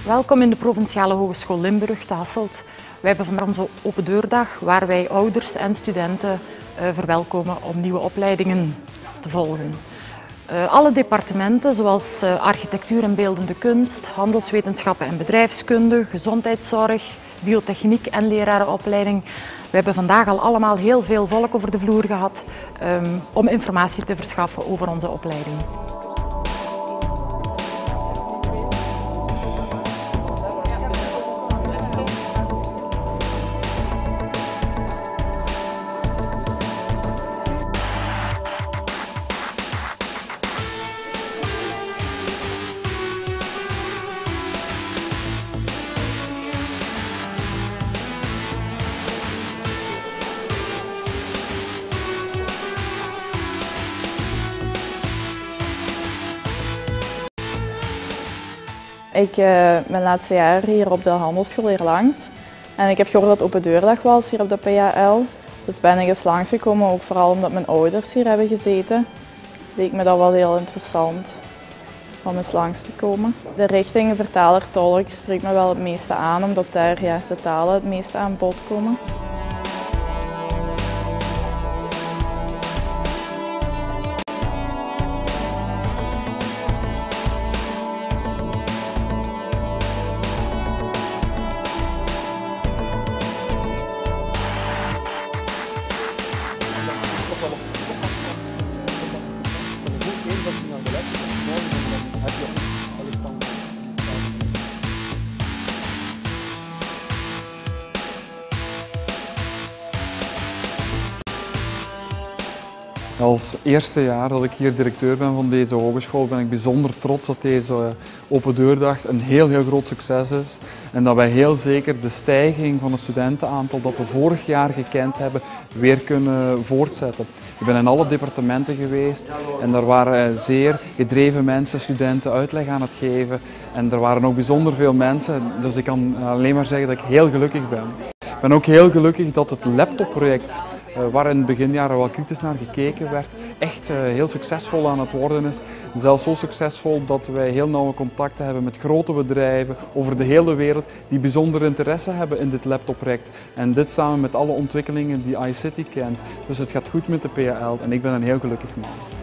Welkom in de Provinciale Hogeschool Limburg te Hasselt. Wij hebben vandaag onze open deurdag waar wij ouders en studenten verwelkomen om nieuwe opleidingen te volgen. Alle departementen zoals architectuur en beeldende kunst, handelswetenschappen en bedrijfskunde, gezondheidszorg, biotechniek en lerarenopleiding. We hebben vandaag al allemaal heel veel volk over de vloer gehad om informatie te verschaffen over onze opleiding. Ik ben laatste jaar hier op de handelsschool hier langs en ik heb gehoord dat het open deurdag was hier op de PHL. Dus ben ik eens langsgekomen, ook vooral omdat mijn ouders hier hebben gezeten. Leek me dat wel heel interessant om eens langs te komen. De richting vertaler-tolk spreekt me wel het meeste aan, omdat daar de talen het meeste aan bod komen. Als eerste jaar dat ik hier directeur ben van deze hogeschool ben ik bijzonder trots dat deze open deurdag een heel groot succes is en dat wij heel zeker de stijging van het studentenaantal dat we vorig jaar gekend hebben weer kunnen voortzetten. Ik ben in alle departementen geweest en er waren zeer gedreven mensen, studenten uitleg aan het geven en er waren ook bijzonder veel mensen, dus ik kan alleen maar zeggen dat ik heel gelukkig ben. Ik ben ook heel gelukkig dat het laptopproject, waar in het beginjaren wel kritisch naar gekeken werd, echt heel succesvol aan het worden is. Zelfs zo succesvol dat wij heel nauwe contacten hebben met grote bedrijven over de hele wereld die bijzonder interesse hebben in dit laptopproject. En dit samen met alle ontwikkelingen die iCity kent. Dus het gaat goed met de PHL en ik ben een heel gelukkig man.